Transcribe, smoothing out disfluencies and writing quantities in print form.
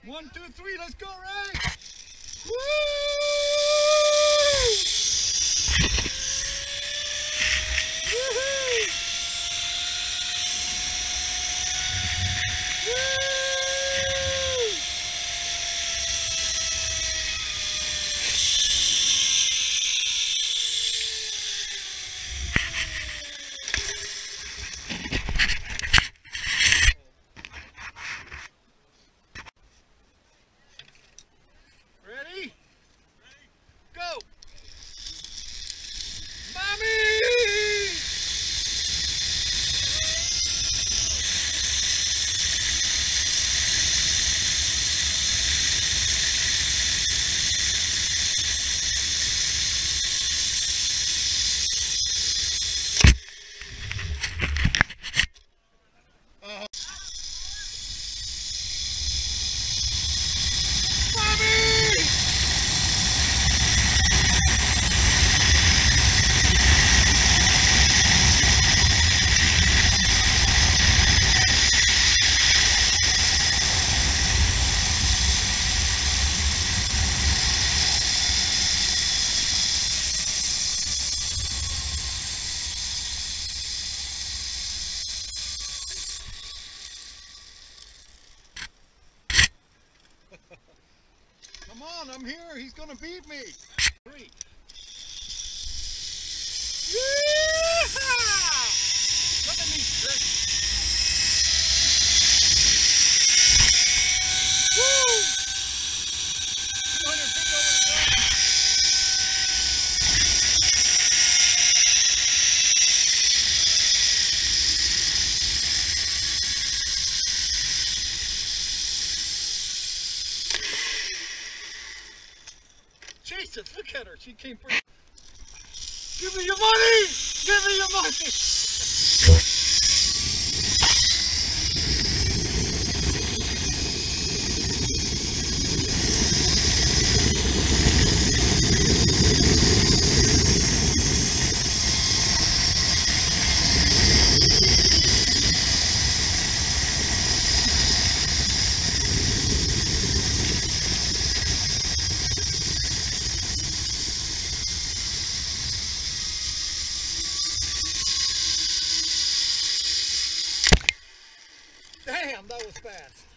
1, 2, 3, let's go, Ray! Woo! Woohoo! Woo! Ready? Go! Mommy! Come on, I'm here. He's gonna beat me. 3. Yeehaw! Look at me, Chris. Woo! 200 feet over the ground. Jesus, look at her. She came for. Give me your money! Give me your money! Damn, that was fast.